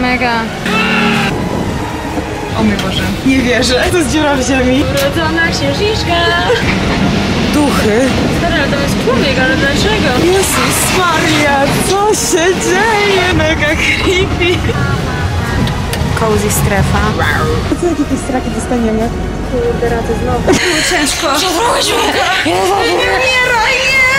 Mega. O mój Boże, nie wierzę. To jest dziura w ziemi. Urodzona księżniczka. Duchy. Stary, ale to jest człowiek, ale dlaczego? Jezus Maria, co się dzieje? Mega creepy. Cozy strefa. Co jakie straki dostaniemy? Kurde, raty znowu. Było ciężko. Nie umieraj, nie!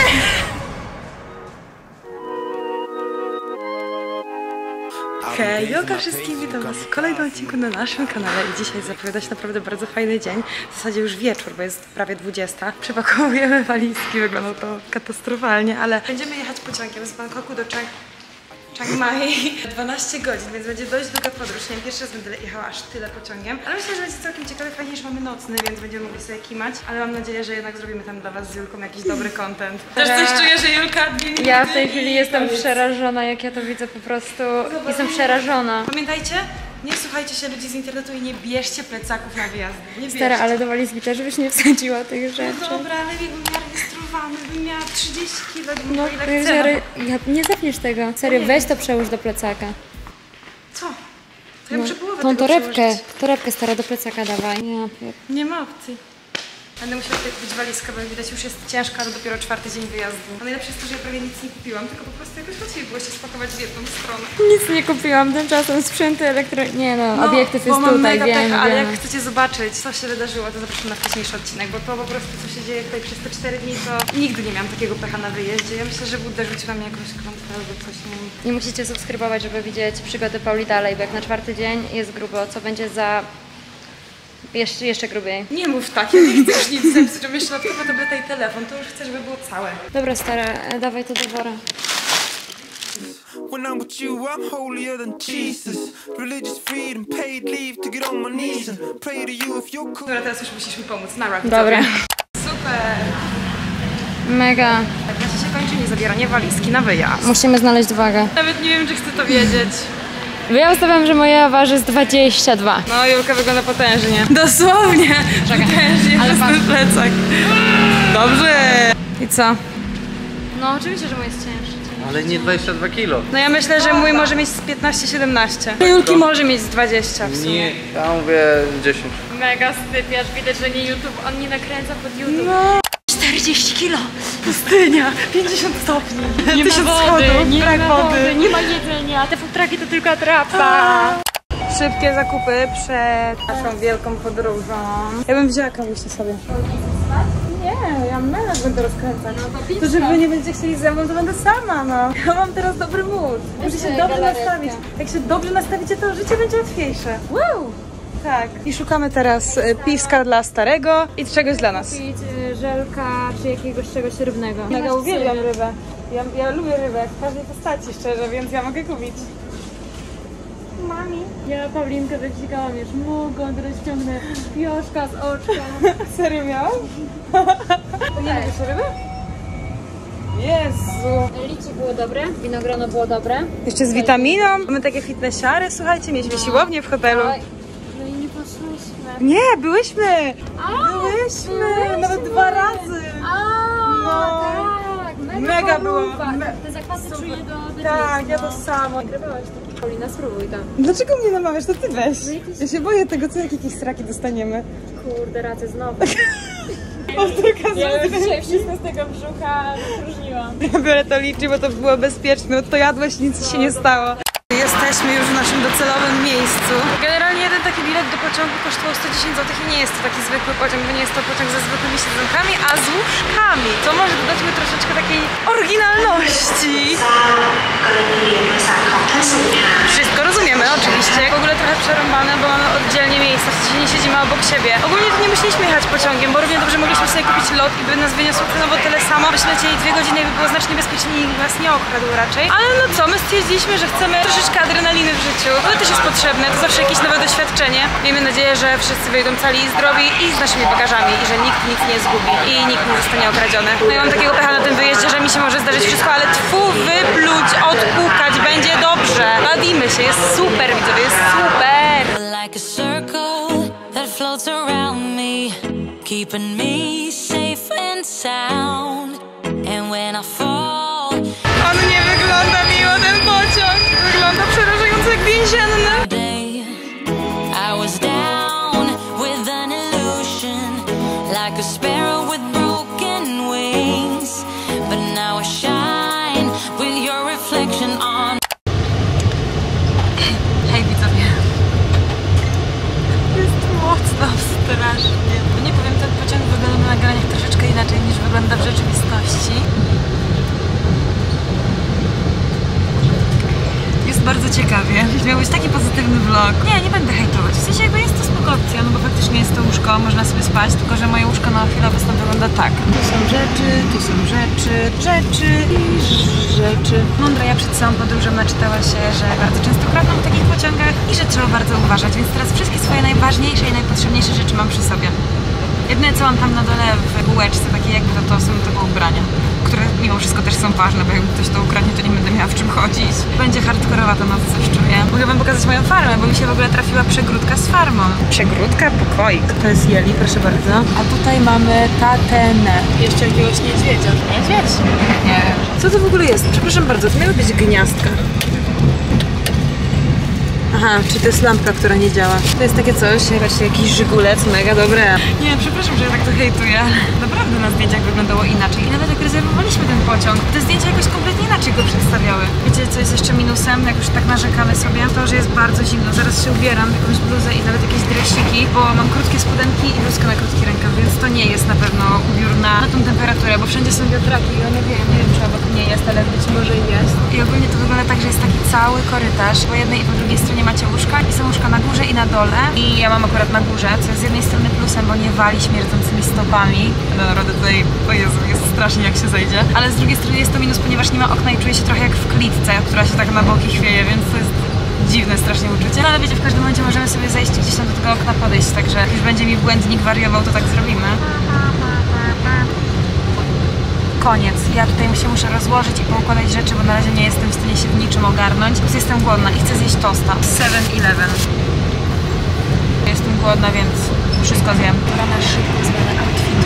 Hej, Joka wszystkim, witam was w kolejnym odcinku na naszym kanale i dzisiaj zapowiada się naprawdę bardzo fajny dzień. W zasadzie już wieczór, bo jest prawie 20. Przepakowujemy walizki, wygląda to katastrofalnie, ale będziemy jechać pociągiem z Bangkoku do Chiang Mai 12 godzin, więc będzie dość długa podróż. Nie wiem, pierwszy raz będę jechała aż tyle pociągiem, ale myślę, że będzie całkiem ciekawe, fajnie, że mamy nocny, więc będziemy mogli sobie kimać, ale mam nadzieję, że jednak zrobimy tam dla was z Julką jakiś dobry content. Też coś czuję, że Julka... Ja w tej chwili jestem przerażona, jak ja to widzę, po prostu jestem przerażona. Pamiętajcie, nie słuchajcie się ludzi z internetu i nie bierzcie plecaków na wyjazd. Nie bierzcie. Stara, ale do walizki też byś nie wsadziła tych rzeczy. No dobra, ale jakbym miała rejestrowany, bym miała 30 kg, No, ja nie zapniesz tego. Serio, weź to przełóż do plecaka. Co? To ja muszę połowę Tą tego torebkę stara do plecaka dawaj. Nie ma opcji. Będę musiała tutaj kupić walizkę, bo jak widać już jest ciężka, ale dopiero 4. dzień wyjazdu. A najlepsze jest to, że ja prawie nic nie kupiłam, tylko po prostu jakoś łatwiej było się spakować w jedną stronę. Nic nie kupiłam, tymczasem sprzęty Nie no, obiektyw jest mam tutaj, mega wiem. pecha, ale jak chcecie zobaczyć, co się wydarzyło, to zapraszam na wcześniejszy odcinek, bo to po prostu, co się dzieje tutaj przez te 4 dni, to nigdy nie miałam takiego pecha na wyjeździe. Ja myślę, że Buddha rzucił na mnie jakąś klątwę albo coś, nie wiem. Nie musicie subskrybować, żeby widzieć przygody Pauli dalej, bo jak na 4. dzień jest grubo, co będzie za... Jeszcze grubiej. Nie mów tak, ja nie chcę już nic zepsuć, żebym jeszcze laptopa, tabletę i telefon, to już chcę, żeby było całe. Dobra stara, dawaj to do wora. When I'm with you, I'm holier than Jesus. Religious freedom, paid leave to get on my knees and pray to you if you're cool. Dobra, teraz już musisz mi pomóc. Nara, Dobra. Super. Mega. Tak, na się kończy niezabieranie walizki na wyjazd. Musimy znaleźć wagę. Nawet nie wiem, czy chcę to wiedzieć. Ja ustawiam, że moja waży jest 22. No, Julka wygląda potężnie. Dosłownie. Potężnie, ale ten plecak. Dobrze. I co? No oczywiście, że mój jest cięższy. Ale nie 22 kilo. No ja myślę, że mój może mieć z 15-17. Julki może mieć z 20 w sumie. Nie, ja mówię 10. Mega stypiarz, widać, że nie YouTube, on nie nakręca pod YouTube. No. 40 kilo. Pustynia. 50 stopni. Nie ma wody, brak wody. Nie ma jedzenia, te futraki to tylko atrapa. Szybkie zakupy przed naszą wielką podróżą. Ja bym wzięła kamusię sobie. Nie, ja mega będę rozkręcać. To, że wy nie będziecie chcieli ze mną, to będę sama, no. Ja mam teraz dobry mood. Muszę się dobrze nastawić. Jak się dobrze nastawicie, to życie będzie łatwiejsze. Wow! Tak. I szukamy teraz piwska dla starego i czegoś dla nas. Kupić żelka czy jakiegoś czegoś rybnego. Mega uwielbiam rybę. Ja lubię rybę w każdej postaci, szczerze, więc ja mogę kupić. Mami. Ja Paulinkę wypsikałam już mogą, teraz ściągnę pioszka z oczka. Serio miałam? Nie lubisz ryby? Jezu. Liczy było dobre, winogrono było dobre. Jeszcze z witaminą. Mamy takie fitnessiary, słuchajcie, mieliśmy siłownię w hotelu. No i nie poszłyśmy. Nie, byłyśmy! Byłyśmy! Nawet 2 razy! No. Tak, Mega było. Te zakwasy czuję do Tak, ja to samo. Nagrywałaś to. Paulina, spróbuj tam. Dlaczego mnie namawiasz? To ty weź. Ja się boję tego, co jakieś straki dostaniemy. Kurde, raty znowu. Powtórka z Ja już dzisiaj wszystko z tego brzucha wypróżniłam. Ja biorę to liczy, bo to było bezpieczne. To jadłeś, nic się nie stało. Jesteśmy już w naszym docelowym miejscu. Generalnie jeden taki bilet do pociągu kosztował 110 zł i nie jest to taki zwykły pociąg, bo nie jest to pociąg ze zwykłymi siedzonkami, a z łóżkami. Co może dodać mu troszeczkę takiej oryginalności. Wszystko rozumiemy, oczywiście. W ogóle trochę przerąbane, bo mamy oddzielnie miejsca, w sensie nie siedzimy obok siebie. Ogólnie to nie musieliśmy jechać pociągiem, bo równie dobrze mogliśmy sobie kupić lot i by nas wyniosło cenowo tyle samo. Byśmy lecieli 2 godziny i by było znacznie bezpieczniej i nas nie okradł raczej. Ale no co, my stwierdziliśmy, że chcemy troszeczkę adrenaliny w życiu. To też jest potrzebne, to zawsze jakieś nowe doświadczenie. Miejmy nadzieję, że wszyscy wyjdą cali i zdrowi i z naszymi bagażami i że nikt nic nie zgubi i nikt nie zostanie okradziony. No ja mam takiego pecha na tym wyjeździe, że mi się może zdarzyć wszystko, ale tfu, wypluć, odpukać, będzie dobrze. Bawimy się, jest super, widzowie, jest super. Like a circle that floats around me, keeping me safe and sound. And when I fall, On nie wygląda miło, ten pociąg. Wygląda przerażająco jak więzienny. bardzo ciekawie. Miał być taki pozytywny vlog. Nie będę hejtować. W sensie jakby jest to spoko opcja, no bo faktycznie jest to łóżko, można sobie spać, tylko że moje łóżko na chwilę obecną wygląda tak. Tu są rzeczy i rzeczy. Mądra ja przed całą podróżą naczytała się, że bardzo często kradną w takich pociągach i że trzeba bardzo uważać, więc teraz wszystkie swoje najważniejsze i najpotrzebniejsze rzeczy mam przy sobie. Jedyne co mam tam na dole w bułeczce, takie jakby to są tylko ubrania, które mimo wszystko też są ważne, bo jakby ktoś to ukradnie, to nie będę miała w czym chodzić. Będzie hardkorowa ta noc, coś czuję. Mogę wam pokazać moją farmę, bo mi się w ogóle trafiła przegródka z farmą. Przegródka, pokoik. To jest Jeli, proszę bardzo. A tutaj mamy tatenę. Jeszcze jakiegoś niedźwiedzia. Niedźwiedź? Nie. Co to w ogóle jest? Przepraszam bardzo, to miały być gniazdka. Aha, czy to jest lampka, która nie działa. To jest takie coś, właśnie jakiś żygulec, mega dobre. Nie, przepraszam, że ja tak to hejtuję, ale naprawdę na zdjęciach wyglądało inaczej. I nawet jak rezerwowaliśmy ten pociąg, te zdjęcia jakoś kompletnie inaczej go przedstawiały. Wiecie, co jest jeszcze minusem, jak już tak narzekamy sobie? To, że jest bardzo zimno. Zaraz się ubieram w jakąś bluzę i nawet jakieś dresiki, bo mam krótkie spodenki i bluzkę na krótki rękaw, więc to nie jest na pewno ubiór na tą temperaturę, bo wszędzie są wiatraki i one nie wiem, czy obok nie jest, ale być może jest. I ogólnie to wygląda tak, że jest taki cały korytarz, po jednej i po drugiej stronie macie łóżka i są łóżka na górze i na dole i ja mam akurat na górze, co jest z jednej strony plusem, bo nie wali śmierdzącymi stopami. No naprawdę tutaj, o Jezu, jest strasznie jak się zejdzie, ale z drugiej strony jest to minus, ponieważ nie ma okna i czuję się trochę jak w klitce, która się tak na boki chwieje, więc to jest dziwne strasznie uczucie. No ale wiecie, w każdym momencie możemy sobie zejść gdzieś tam do tego okna podejść, także jak już będzie mi błędnik wariował, to tak zrobimy. Koniec. Ja tutaj się muszę rozłożyć i poukładać rzeczy, bo na razie nie jestem w stanie się w niczym ogarnąć. Po prostu jestem głodna i chcę zjeść tosta. 7-Eleven. Jestem głodna, więc wszystko zjem. Pora na szybko zmianę outfitu.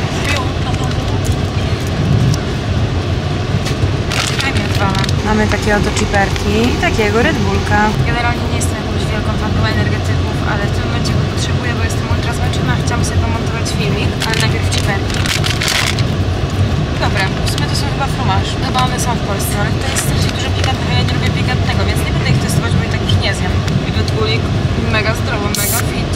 Mamy takie oto chiperki i takiego Red Bullka. Generalnie nie jestem jakąś wielką fanką energetyków, ale w tym momencie go potrzebuję, bo jestem ultra zmęczona. Chciałam sobie pomontować filmik, ale najpierw chiperki. Dobra, w sumie to są chyba fromage. Chyba one są w Polsce, ale to jest strasznie dużo pikantnego, ja nie lubię pikantnego, więc nie będę ich testować, bo i tak ich nie zjem. I Red Bullik mega zdrowo, mega fit.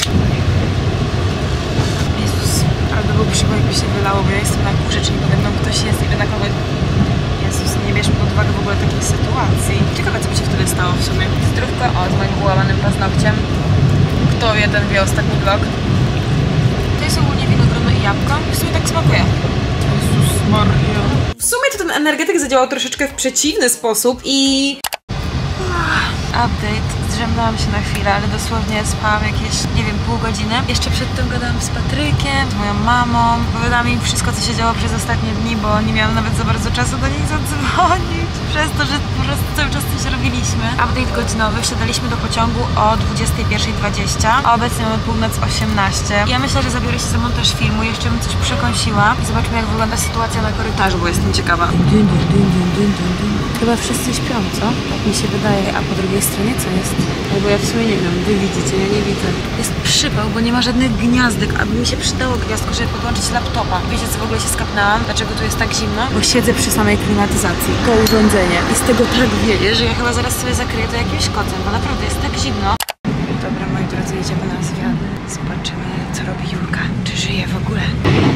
Jezus, ale to był przypał, jakby się wylało, bo ja jestem na górze, czyli pode mną ktoś jest i na kogoś... Jezus, nie bierzmy pod uwagę w ogóle takiej sytuacji. Ciekawe, co by się wtedy stało w sumie. Zdrówko, o, z moim połamanym paznokciem. Kto wie, ten wie ostatni vlog. To jest ogólnie winogrono i jabłko. W sumie tak smakuje. Jezus Maria. W sumie to ten energetyk zadziałał troszeczkę w przeciwny sposób i... Update. Zdrzemnęłam się na chwilę, ale dosłownie spałam jakieś, nie wiem, pół godziny. Jeszcze przedtem gadałam z Patrykiem, z moją mamą. Opowiadałam im wszystko, co się działo przez ostatnie dni, bo nie miałam nawet za bardzo czasu do niej zadzwonić. Przez to, że po prostu cały czas coś robiliśmy. Update godzinowy. Wsiadaliśmy do pociągu o 21:20, a obecnie mamy 12:18. Ja myślę, że zabiorę się za montaż filmu, jeszcze bym coś przekąsiła i zobaczmy, jak wygląda sytuacja na korytarzu, bo jestem ciekawa. Chyba wszyscy śpią, co? Tak mi się wydaje, a po drugiej stronie co jest? Albo ja w sumie nie wiem, wy widzicie, ja nie widzę. Jest przypał, bo nie ma żadnych gniazdek, aby mi się przydało gniazdko, żeby podłączyć laptopa. Wiecie, co w ogóle się skapnęłam? Dlaczego tu jest tak zimno? Bo siedzę przy samej klimatyzacji. To urządzenie. I z tego tak wieje, że ja chyba zaraz sobie zakryję to jakimś kocem, bo naprawdę jest tak zimno. Dobra, moi drodzy, jedziemy na zwiat. Zobaczymy, co robi Julka. Czy żyje w ogóle?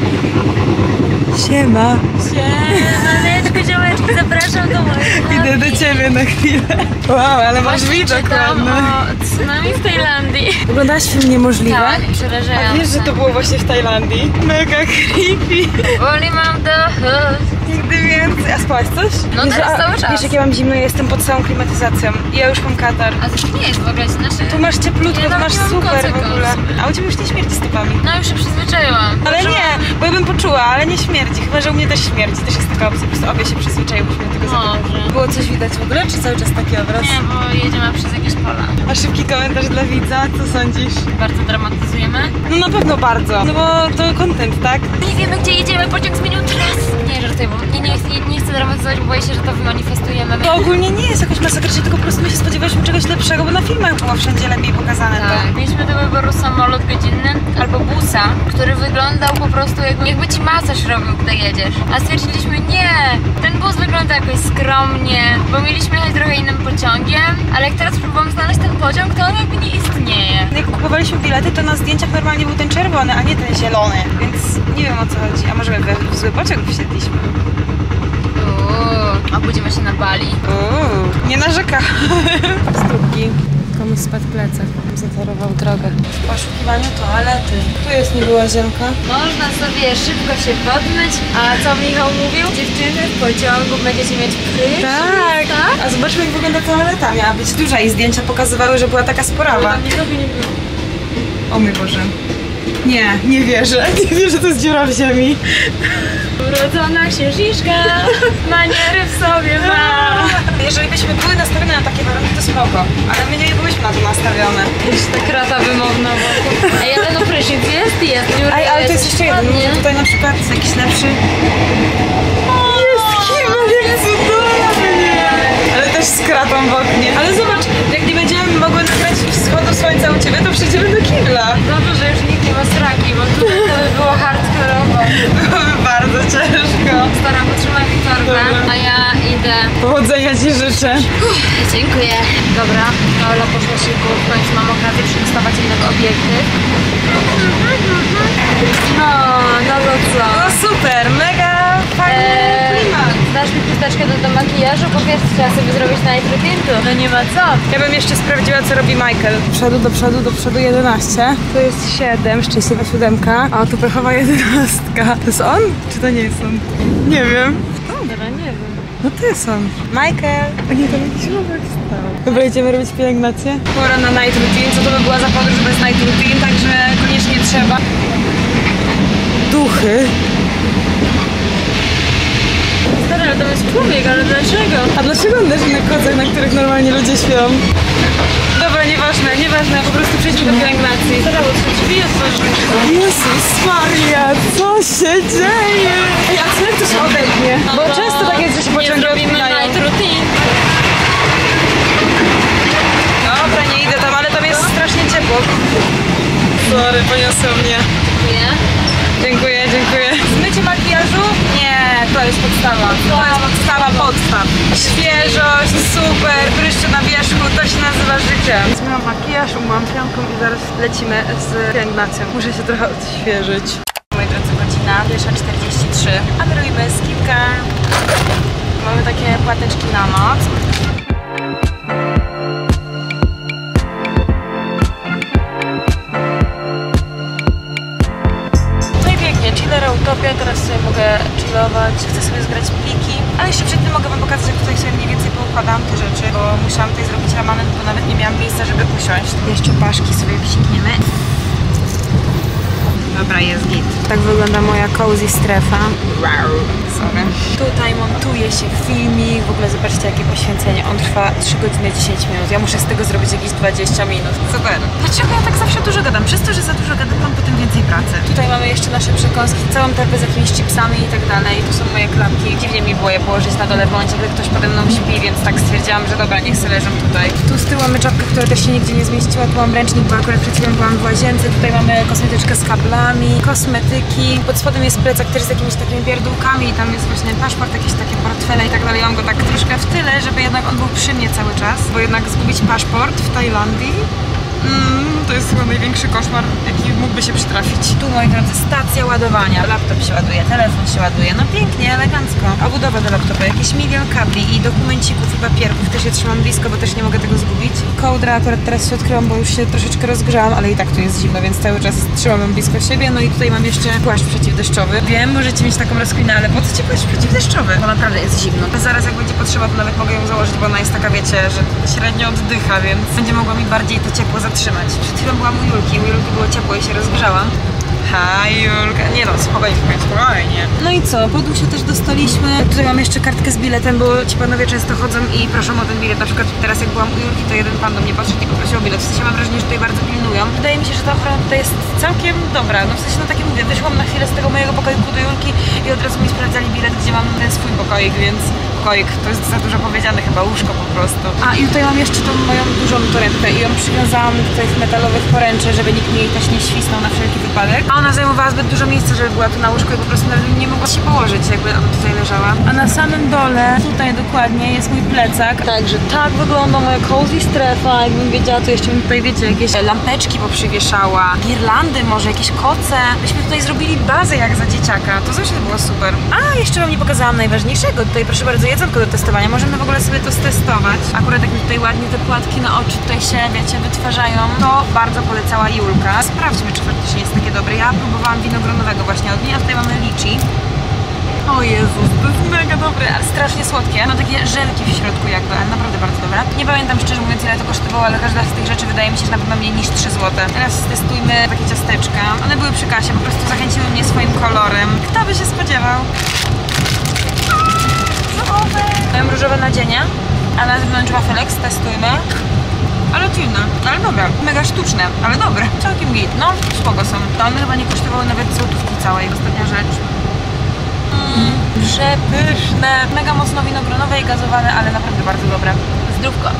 Siema! Siemaneczku, ziołeczki, zapraszam do mojej Idę do ciebie na chwilę. Wow, ale masz widok ładny. o tsunami w Tajlandii. Oglądałaś film Niemożliwe? Tak, przerażające. A wiesz, że to było właśnie w Tajlandii? Mega creepy. Only mam dochód. Nigdy więcej. A spałaś coś? No Jezu, teraz cały czas. Wiesz, jak ja mam zimno, ja jestem pod całą klimatyzacją. I ja już mam katar. A to nie jest w ogóle, znaczy... Tu masz cieplutko, Ja tu masz nie mam super w konsekwencji. ogóle. A u ciebie już nie śmierdzi stopami. No już się przyzwyczaiłam. Ale Poczułam- nie, bo ja bym poczuła, ale nie śmierdzi. Chyba, że u mnie też śmierdzi. Też jest taka opcja, po prostu obie się przyzwyczaiłyśmy do tego zawodu. Może. Było coś widać w ogóle, czy cały czas taki obraz? Nie, bo jedziemy przez jakieś pola. A szybki komentarz dla widza, co sądzisz? Bardzo dramatyzujemy. No na pewno bardzo, no bo to content, tak? Nie wiemy, gdzie jedziemy, pociąg zmienił trasę. Nie, żartuję, bo nie chcę dramatyzować, bo boję się, że to wymanifestujemy. To ogólnie nie jest jakoś masakrycznie, tylko po prostu my się spodziewaliśmy czegoś lepszego, bo na filmach było wszędzie lepiej pokazane Tak, mieliśmy do wyboru samolot godzinny albo busa, który wyglądał po prostu jakby ci masaż robił, gdy jedziesz. A stwierdziliśmy, nie, ten bus wygląda jakoś skromnie, bo mieliśmy jechać trochę innym pociągiem, ale jak teraz próbowałam znaleźć ten pociąg, to on jakby nie istnieje. Jak kupowaliśmy bilety, to na zdjęciach normalnie był ten czerwony, a nie ten zielony, więc nie wiem, o co chodzi. A może my w zły pociąg wsiedliśmy? A budzimy się na Bali. Nie na narzekałem. Stópki. Komuś spadł plecak. Zatorował drogę. W poszukiwaniu toalety. Tu jest niby łazienka. Można sobie szybko się podmyć, a co Michał mówił? Dziewczyny w pociągu będziecie mieć prysznic, Tak. A zobaczmy, jak wygląda toaleta. Miała być duża i zdjęcia pokazywały, że była taka sporawa. O mój Boże. Nie wierzę. Nie wierzę, że to jest dziura w ziemi. Urodzona księżniczka, maniery w sobie ma. Jeżeli byśmy były nastawione na takie warunki, to spoko. Ale my nie byłyśmy na to nastawione. Jeszcze ta krata wymowna wokół. Ej, ale no prysznic jest. Ej, ale to jest jeszcze jeden. ładnie. Tutaj na przykład jakiś lepszy. Jest kibel, jak cudownie! Ale też z kratą w oknie. Ale zobacz, jak nie będziemy mogły nagrać wschodu słońca u ciebie, to przejdziemy do kibla. Dobrze, że już nikt nie ma straki, bo tutaj to by było hardkorowo. Byłoby bardzo ciężko. Stara, potrzymaj mi torbę, a ja idę. Powodzenia ci życzę. Dziękuję. Dobra, Paola poszła szybko, w końcu mam okazję przetestować innego obiektyw. No to co? No super, mega fajny klimat. Dasz mi chusteczkę do makijażu, bo wiesz, trzeba sobie zrobić night routine. No nie ma co. Ja bym jeszcze sprawdziła, co robi Michael. Do przodu 11. To jest 7, szczęśliwa 7. A tu pechowa 11. To jest on? Czy to nie jest on? Nie wiem. Dobra, nie wiem. No to jest on. Michael! O nie, tam jakiś robek stał. Dobra, idziemy robić pielęgnację. Pora na night routine. Co to by była za podróż bez night routine, także koniecznie trzeba. Duchy. Stary, ale tam jest człowiek, ale dlaczego? A dlaczego on leży na kocach, na których normalnie ludzie śpią? Dobra, nieważne, po prostu przejdźmy do pielęgnacji. Stara, bo te drzwi otworzyły. Jezus Maria, co się dzieje? Ej, a co jak to się odetnie? Bo często tak jest, że się nie pociągi zrobimy odpinają. night routine. Dobra, nie idę tam, ale tam jest strasznie ciepło. Sorry, poniosło mnie. Nie? Dziękuję. Zmycie makijażu? Nie, to jest podstawa. To jest podstawa podstaw. Świeżość, super, bryszcze na wierzchu, to się nazywa życie. Zmyłam makijaż, umyłam pianką i zaraz lecimy z pielęgnacją. Muszę się trochę odświeżyć. Moi drodzy, godzina 1:43, a my robimy skincare. Mamy takie płateczki na noc. Chillera, utopia, teraz sobie mogę chillować, chcę sobie zgrać pliki, ale jeszcze przed tym mogę wam pokazać, jak tutaj sobie mniej więcej poukładam te rzeczy, bo musiałam tutaj zrobić ramen, bo nawet nie miałam miejsca, żeby usiąść. Jeszcze paszki sobie psikniemy. Dobra, jest git. Tak wygląda moja cozy strefa. Sorry. Tutaj montuje się filmik, w ogóle zobaczcie jakie poświęcenie, on trwa 3 godziny 10 minut, ja muszę z tego zrobić jakieś 20 minut. Super. Dlaczego ja tak zawsze dużo gadam? Przez to, że za dużo gadam, mam potem więcej pracy. Tutaj mamy jeszcze nasze przekąski, całą torbę z jakimiś chipsami i tak dalej. Tu są moje klapki. Dziwnie mi było je położyć na dole w momencie, gdy ktoś pode mną śpi, więc tak stwierdziłam, że dobra, niech sobie leżą tutaj. Tu z tyłu mamy czapkę, która też się nigdzie nie zmieściła, tu mam ręcznik, bo akurat przed chwilą byłam w łazience. Tutaj mamy kosmetyczkę z kablami, kosmetyki. Pod spodem jest plecak też z jakimiś takimi pierdółkami, tam jest właśnie paszport, jakieś takie portfele i tak dalej. Mam go tak troszkę w tyle, żeby jednak on był przy mnie cały czas, bo jednak zgubić paszport w Tajlandii to jest chyba największy koszmar, jaki mógłby się przytrafić. Tu, moi drodzy, stacja ładowania. Laptop się ładuje, telefon się ładuje. No pięknie, elegancko. Obudowa do laptopa, jakieś milion kabli i dokumencików i papierków. Też je trzymam blisko, bo też nie mogę tego zgubić. Kołdra akurat teraz się odkryłam, bo już się troszeczkę rozgrzałam, ale i tak tu jest zimno, więc cały czas trzymam ją blisko siebie. No i tutaj mam jeszcze płaszcz przeciwdeszczowy. Wiem, możecie mieć taką rozkminę, ale po co ci płaszcz przeciwdeszczowy? Bo naprawdę jest zimno. A zaraz jak będzie potrzeba, to nawet mogę ją założyć, bo ona jest taka, wiecie, że średnio oddycha, więc będzie mogła mi bardziej to ciepło zatrzymać. Przed chwilą byłam u Julki było ciepło i się rozgrzałam. Hi Julka, nie no, spokojnie. No i co, po dół się też dostaliśmy. Tutaj mam jeszcze kartkę z biletem, bo ci panowie często chodzą i proszą o ten bilet. Na przykład teraz jak byłam u Julki, to jeden pan do mnie podszedł i poprosił o bilet. W sensie mam wrażenie, że tutaj bardzo pilnują. Wydaje mi się, że ta ochrona tutaj jest całkiem dobra. No w sensie, no tak jak mówię, wyszłam na chwilę z tego mojego pokoiku do Julki i od razu mi sprawdzali bilet, gdzie mam ten swój pokoik, więc pokoik to jest za dużo powiedziane, chyba łóżko po prostu. A i tutaj mam jeszcze tą moją dużą torebkę i ją przywiązałam tutaj w metalowych poręczy, żeby nikt mi jej też nie świsnął na wszelki wypadek. A ona zajmowała zbyt dużo miejsca, żeby była tu na łóżku i po prostu nie mogła się położyć, jakby ona tutaj leżała. A na samym dole, tutaj dokładnie, jest mój plecak. Także tak wygląda moja cozy strefa. Jakbym wiedziała, to jeszcze bym tutaj, wiecie, jakieś lampeczki poprzywieszała, girlandy, może jakieś koce. Myśmy tutaj zrobili bazę jak za dzieciaka. To zawsze było super. A jeszcze wam nie pokazałam najważniejszego. Tutaj proszę bardzo jedzonko do testowania. Możemy w ogóle sobie to stestować. Akurat jak mi tutaj ładnie te płatki na oczy tutaj się, wiecie, wytwarzają, to bardzo polecała Julka. Sprawdźmy, czy faktycznie jest takie dobre. Ja próbowałam winogronowego właśnie od niej, a tutaj mamy litchi. O Jezus, to jest mega dobre, ale strasznie słodkie. Ma takie żelki w środku jakby, ale naprawdę bardzo dobre. Nie pamiętam szczerze mówiąc, ile to kosztowało, ale każda z tych rzeczy wydaje mi się, że na pewno mniej niż 3 zł. Teraz testujmy takie ciasteczka. One były przy kasie, po prostu zachęciły mnie swoim kolorem. Kto by się spodziewał? Mają różowe nadzienie, a na zewnątrz wafelek, testujmy. Ale dziwne, ale dobre. Mega sztuczne, ale dobre. Całkiem git, no spoko są. To one chyba nie kosztowały nawet złotówki całej. Ostatnia rzecz. Przepyszne. Mega mocno winogronowe i gazowane, ale naprawdę bardzo dobre. Zdrówko.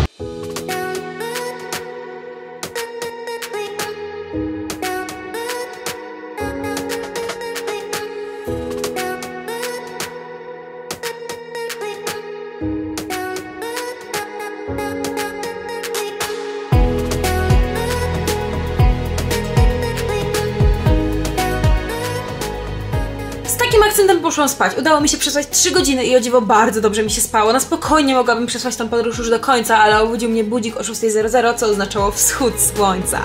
Akcentem poszłam spać. Udało mi się przespać 3 godziny i o dziwo bardzo dobrze mi się spało. Na spokojnie mogłabym przespać tą podróż już do końca, ale obudził mnie budzik o 6:00, co oznaczało wschód słońca.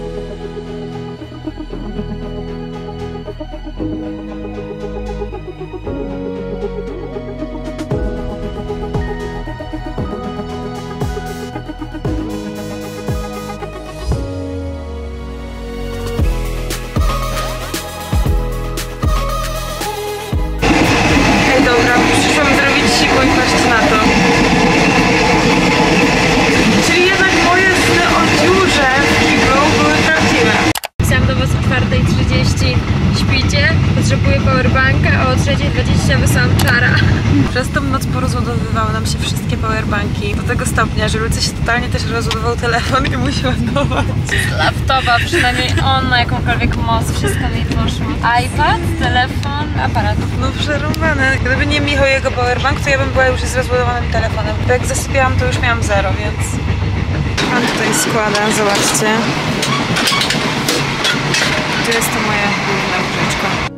Dobra, przyszłam zrobić sikuń, patrzcie na to. Czyli jednak moje sny o dziurze w kiblu były prawdziwe. Pisałam do was o 4:30. Śpicie? Potrzebuję powerbanka, a o 3:20 wysłałam czara. Przez tą noc porozładowywały nam się wszystkie powerbanki do tego stopnia, że Lucy się totalnie też rozładował telefon i musi ładować. Laptopa, przynajmniej on ma jakąkolwiek moc, wszystko mi poszło. iPad, telefon, aparat. No przerąbane. Gdyby nie Michał i jego powerbank, to ja bym była już z rozładowanym telefonem. Bo jak zasypiałam, to już miałam 0, więc... Pan tutaj składa, zobaczcie. Tu jest to moja główna łóżeczko.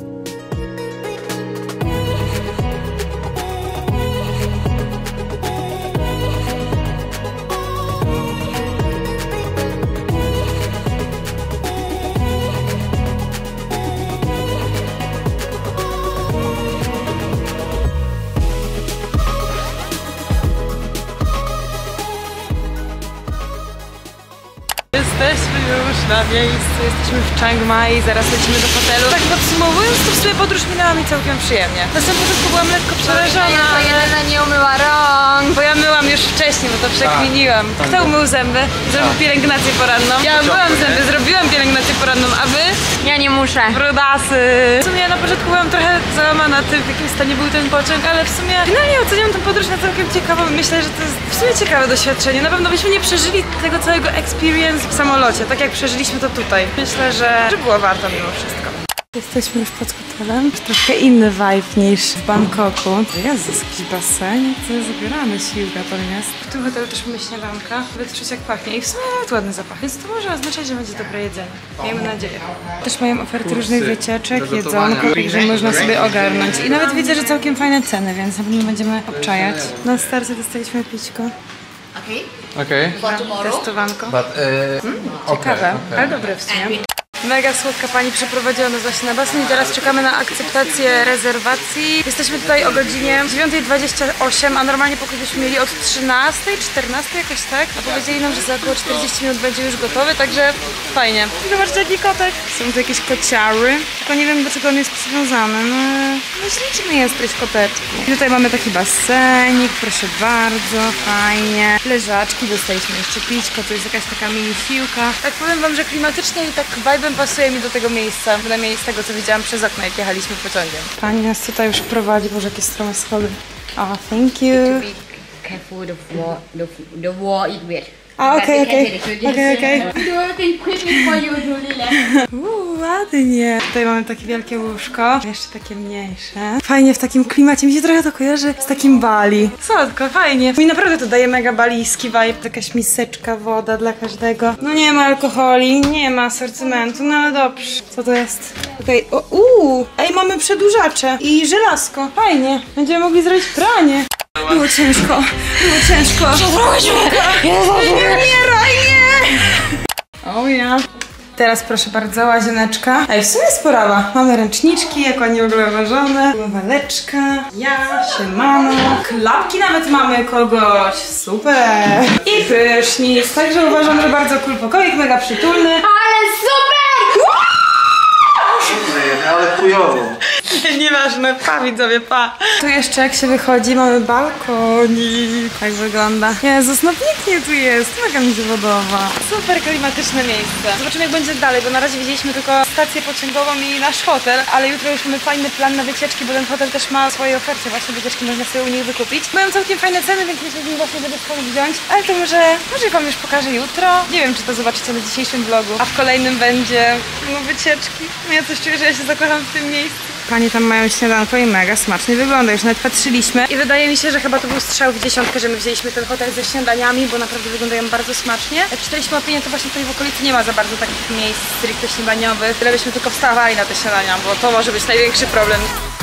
Jesteśmy już na miejscu, jesteśmy w Chiang Mai, zaraz lecimy do hotelu. Tak podsumowując, to w sumie podróż minęła mi całkiem przyjemnie. Na samym początku byłam lekko przerażona, To Jelena nie umyła rąk. bo ja myłam już wcześniej, bo to przekminiłam. Kto umył zęby? Zrobił pielęgnację poranną. Ja myłam zęby, zrobiłam pielęgnację poranną, a wy? Ja nie muszę. Brudasy! W sumie na początku byłam trochę załamana tym, w jakim stanie był ten pociąg, ale w sumie finalnie oceniam tę podróż na całkiem ciekawą. Myślę, że to jest w sumie ciekawe doświadczenie. Na pewno byśmy nie przeżyli tego całego experience w samolocie, tak jak przeżyliśmy to tutaj. Myślę, że było warto mimo wszystko. Jesteśmy już pod hotelem. Trochę inny vibe niż w Bangkoku. Jezus, jakiś basen. To jest zabierane siłka tam jest. W tym hotelu też mamy śniadanka. Żeby czuć jak pachnie. I w sumie nawet ładny zapach. Więc to może oznaczać, że będzie dobre jedzenie. Miejmy nadzieję. Też mają oferty różnych wycieczek, jedzonka, także można sobie ogarnąć. I nawet widzę, że całkiem fajne ceny, więc na pewno będziemy obczajać. Na starcie dostaliśmy pićko. Okej. Testowanko. Ciekawe, Ale dobre w sumie. Mega słodka pani przeprowadziła nas właśnie na basen i teraz czekamy na akceptację rezerwacji. Jesteśmy tutaj o godzinie 9:28, a normalnie pokój byśmy mieli od 13:00, 14:00 jakoś tak. A powiedzieli nam, że za około 40 minut będzie już gotowy, także fajnie. Zobaczcie jaki kotek. Są tu jakieś kociary, tylko nie wiem do czego on jest przywiązany. No śliczny jesteś koteczku. I tutaj mamy taki basenik, proszę bardzo, fajnie. Leżaczki, dostaliśmy jeszcze pićko, tu jest jakaś taka mini siłka. Tak powiem wam, że klimatycznie i tak vibe'em pasuje mi do tego miejsca, przynajmniej z tego co widziałam przez okno jak jechaliśmy pociągiem. Pani nas tutaj już prowadzi, boże jakie strome schody. Oh, thank you. Careful, the wall is wet. Okej. Do everything quickly for you, Julie. Ładnie. Tutaj mamy takie wielkie łóżko, jeszcze takie mniejsze. Fajnie w takim klimacie, mi się trochę to kojarzy z takim Bali. Słodko, fajnie. Mi naprawdę to daje mega balijski vibe. Jakaś miseczka, woda dla każdego. No nie ma alkoholi, nie ma asortymentu, no ale dobrze. Co to jest? Okej, ej mamy przedłużacze i żelazko. Fajnie, będziemy mogli zrobić pranie. Było ciężko. Nie umieraj, nie! O ja. Teraz proszę bardzo, łazieneczka. Ej, w sumie jest porawa. Mamy ręczniczki, jak ładnie w ogóle ułożone. Waleczka. Ja, siemano. Klapki nawet mamy kogoś. Super. I prysznic. Także uważam, że bardzo cool pokoik, mega przytulny. Ale super! Ale chujowo. Nieważne, pa widzowie, pa. Tu jeszcze jak się wychodzi, mamy balkonik. Tak wygląda. Jezus, no pięknie tu jest. Mega mi się podoba. Super klimatyczne miejsce. Zobaczymy jak będzie dalej, bo na razie widzieliśmy tylko stację pociągową i nasz hotel, ale jutro już mamy fajny plan na wycieczki, bo ten hotel też ma swoje oferty. Właśnie wycieczki można sobie u nich wykupić. Mają całkiem fajne ceny, więc myślę, właśnie będę chciał wziąć. Ale to może wam już pokażę jutro. Nie wiem, czy to zobaczycie na dzisiejszym vlogu. A w kolejnym będzie wycieczki. No ja coś czuję, że ja się zakocham w tym miejscu. Pani tam mają śniadanko i mega smacznie wygląda, już nawet patrzyliśmy i wydaje mi się, że chyba to był strzał w dziesiątkę, że my wzięliśmy ten hotel ze śniadaniami, bo naprawdę wyglądają bardzo smacznie. Jak czytaliśmy opinię, to właśnie tutaj w okolicy nie ma za bardzo takich miejsc stricte śniadaniowych, tyle byśmy tylko wstawali na te śniadania, bo to może być największy problem.